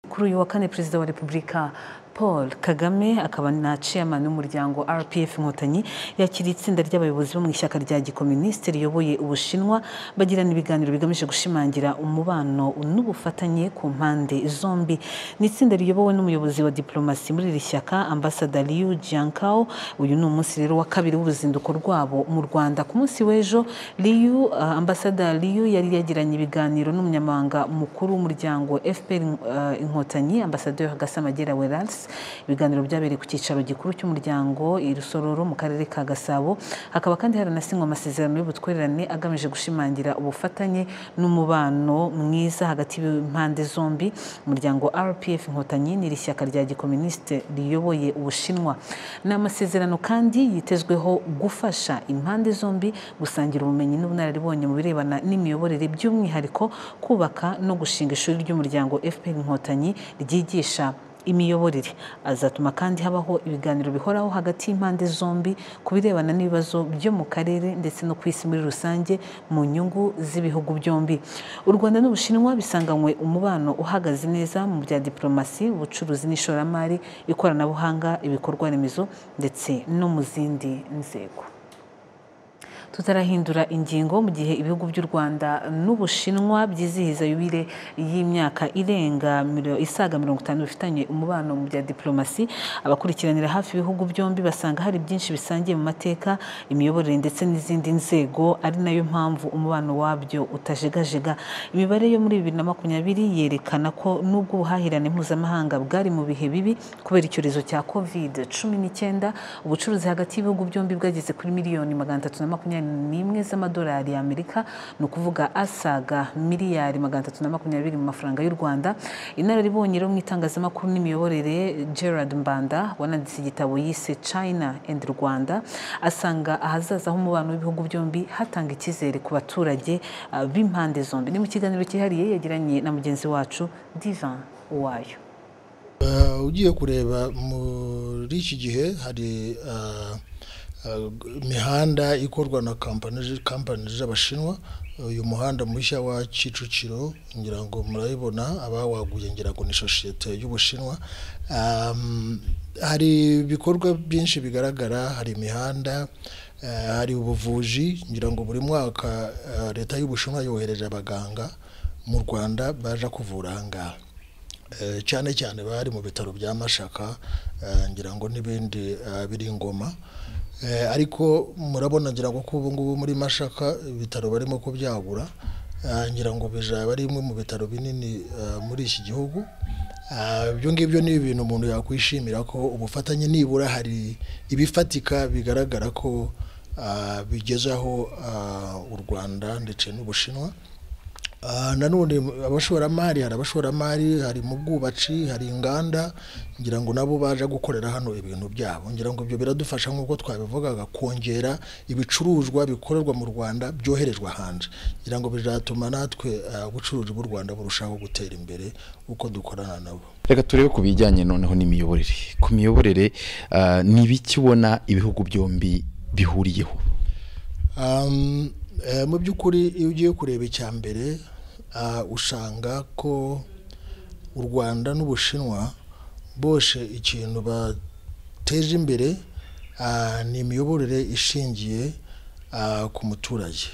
Kuri uyu wa kane Perezida wa Repubulika Paul Kagame akaba na chairman w'umuryango RPF Inkotanyi yakiriye itsinda ry'abayobozi bo mu ishyaka rya gikomunisiti riyoboye Ubushinwa bagirana ibiganiro bigamije gushimangira umubano n'ubufatanye ku mpande zombi. Ni itsinda riyobowe n'umuyobozi wa diplomasi muri iri shyaka Ambassador Liu Jiankao. Uyu ni umunsi rero wa kabiri w'uruzinduko rwabo mu Rwanda. Ku munsi w'ejo Ambassador Liu yari yagiranye ibiganiro n'umunyamabanga mukuru w'umuryango FPR Inkotanyi Ambassador Gasamagera Welals. Ibiganiro byabereye ku cyicaro gikuru cy'umuryango i Rusororo mu karere ka Gasabo. Hakaba kandi haranasinywa amasezerano y'ubutwererane agamije gushimangira ubufatanye n'umubano mwiza hagati y'impande zombi. Umuryango RPF Inkotanyi ni ishyaka rya gikomunisiti riyoboye Ubushinwa. Ni amasezerano kandi yitezweho gufasha impande zombi gusangira ubumenyi n'ubunararibonye mu birebana n'imiyoborere, by'umwihariko kubaka no gushinga ishuri ry'umuryango FPR Inkotanyi ryigisha imiyoborere. Azatuma kandi habaho ibiganiro bihoraho hagati y'impande zombi ku birebana n'ibibazo byo mu karere ndetse no ku isi muri rusange mu nyungu z'ibihugu byombi. U Rwanda n'Ubushinwa bisanganywe umubano uhagaze neza mu bya diplomasi, ubucuruzi n'ishoramari, ikoranabuhanga, ibikorwa remezo ndetse no mu zindi nzego. Tutarahindura ingingo, mu gihe ibihugu by'u Rwanda n'Ubushinwa byizihiza yubile y'imyaka isaga 50 bifitanye umubano mu bya diplomasi, abakurikiranira hafi ibihugu byombi basanga hari byinshi bisangiye mu mateka, imiyoborere ndetse n'izindi nzego, ari nayo mpamvu umubano wabyo utajegajega. Imibare yo muri 2020 yerekana ko nubwo ubuhahirane mpuzamahanga bwari mu bihe bibi kubera icyorezo cya COVID-19, ubucuruzi hagati y'ibihugu byombi bwageze kuri miliyoni 321 z'amadolari y'Amerika, ni ukuvuga asaga miliyari 320 mu mafaranga y'u Rwanda. Inararibonye mu itangazamakuru n'imiyoborere Gerard Mbanda wananditse igitabo yise China and Rwanda, asanga ahazaza h'umubano w'ibihugu byombi hatanga icyizere ku baturage b'impande zombi. Ni mu kiganiro cyihariye yagiranye na mugenzi wacu Divan Uwayo. Ugiye kureba muri iki gihe hari imihanda ikorwa na kampani z'Abashinwa. Uyu muhanda mushya wa Kicukiro ngira ngo murayibona, abawaguye ngira ngo ni sosiyete y'Ubushinwa. Hari ibikorwa byinshi bigaragara, hari imihanda, hari ubuvuzi. Ngira ngo buri mwaka leta y'Ubushinwa yohereje abaganga mu Rwanda baje kuvura ahangaha, cyane cyane bari mu bitaro bya Mashaka, ngira ngo n'ibindi biri Ngoma. Ariko murabona ngira ngo ubu ngubu muri Mashaka ibitaro barimo kubyagura, ngira ngo bizaba ari imwe mu bitaro binini muri iki gihugu. Ibyo ngibyo ni ibintu umuntu yakwishimira ko ubufatanye nibura hari ibifatika bigaragara ko bigezaho u Rwanda ndetse n'Ubushinwa. Nanone abashoramari, hari mu bwubatsi, hari inganda, ngira ngo nabo baje gukorera hano ibintu byabo. Ngira ngo ibyo biradufasha nk'uko twabivugaga kongera ibicuruzwa bikorerwa mu Rwanda byoherezwa hanze. Ngira ngo bizatuma natwe ubucuruzi bw'u Rwanda burushaho gutera imbere uko dukorana nabo. Reka turebe ku bijyanye noneho n'imiyoborere. Ku miyoborere ni ibiki ubona ibihugu byombi bihuriyeho? Mu by'ukuri iyo ugiye kureba icya mbere usanga ko u Rwanda n'Ubushinwa bose ikintu bateje imbere ni imiyoborere ishingiye ku muturage,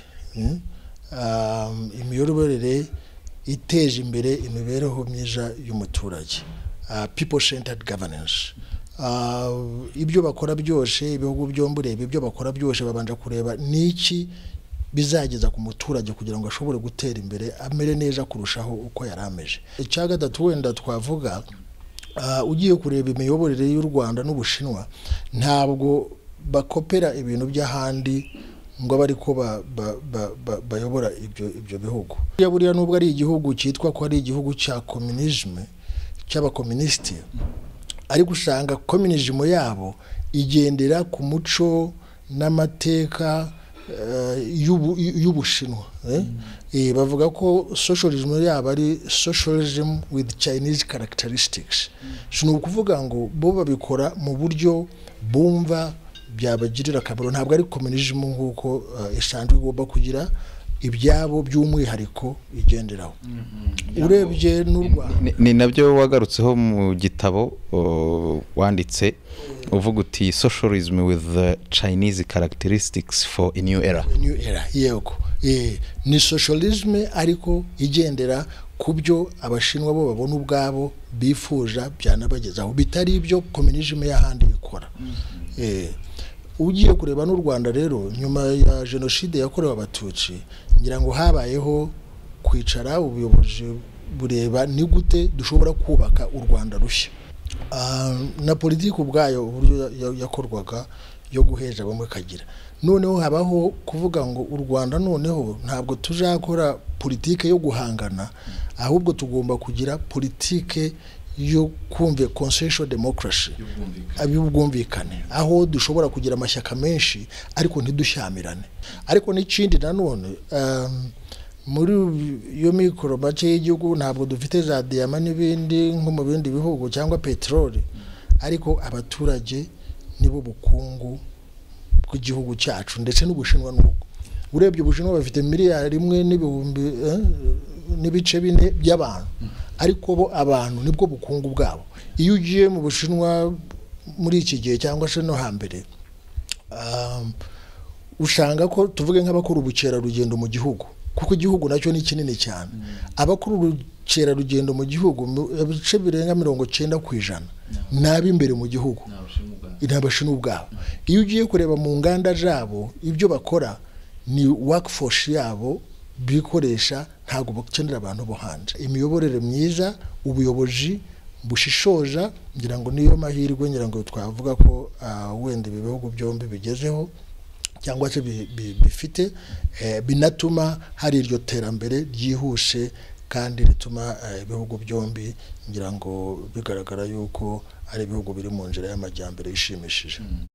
imiyoborere iteje imbere imibereho myiza y'umuturage, people centered governance. Ibyo bakora byose, ibihugu byombi ureba ibyo bakora byose babanje kureba niki bizageza ku muturage kugira ngo ashobore gutera imbere amere neza kurushaho uko yarameje. Icya gatatu wenda twavuga, ugiye kureba imiyoborere y'u Rwanda n'Ubushinwa ntabwo bakopera ibintu by'ahandi ngo bari ko bayobora ibyo bihugu. Buriya nubwo ari igihugu cyitwa ko ari igihugu cya communisme cy'abakomunisiti, ariko usanga communism yabo igendera ku muco n'amateka y'Ubushinwa. Bavuga ko socialism yabo ari socialism with Chinese characteristics. Shino kuvuga ngo bo babikora mu buryo bumva byabagirira akamaro, ntabwo ari communism nk'uko isanzwe igomba kugira ibyabo by'umwihariko igenderaho. Urebye n'u Rwanda ni nabyo wagarutseho mu gitabo wanditse uvuga uti socialism with the Chinese characteristics for a new era. Yego ni socialism ariko igendera ku byo abashinwa bo babona ubwabo bifuza byanabagezaho, bitari ibyo communism y'ahandi ikora. Ugiye kureba n'u Rwanda rero nyuma ya jenoside yakorewe abatutsi, ngira ngo habayeho kwicara ubuyobozi bureba ni gute dushobora kubaka u Rwanda rushya, na politiki ubwayo uburyo yakorwaga yo guheza bamwe kagira. Noneho habaho kuvuga ngo u Rwanda noneho ntabwo tuzakora politiki yo guhangana, ahubwo tugomba kugira politiki yo kumve concession democracy, abubwumvikane, aho dushobora kugira amashyaka menshi ariko ntidushamirane. Ariko n'ikindi nanone muri yo mikoro make y'igihugu ntabwo dufite za diyama n'ibindi nko mu bindi bihugu cyangwa peteroli, ariko abaturage nibo bukungu bw'igihugu cyacu ndetse n'Ubushinwa nuko. Urebye Ubushinwa bafite miliyari 1 n'ibice 4 by'abantu, ariko bo abantu nibwo bukungu bwabo. Iyo ugiye mu Bushinwa muri iki gihe cyangwa se no hambere, ushanga ko tuvuge nk'abakora ubukerarugendo mu gihugu, kuko igihugu nacyo ni kinini cyane. Abakora ubukerarugendo mu gihugu ibice birenga 90% nabi imbere mu gihugu inabashinu ubwabo. Iyo ugiye kureba mu nganda zabo ibyo bakora ni workforce yabo bikoresha, ntago bakenera abantu bo hanze. Imiyoborere myiza, ubuyobozi bushishoza, ngira ngo niyo mahirwe ngira ngo twavuga ko wenda ibihugu byombi bigezeho cyangwa se bifite, binatuma hari iryo terambere ryihuse kandi rituma ibihugu byombi ngira ngo bigaragara yuko ari ibihugu biri mu nzira y'amajyambere ishimishije.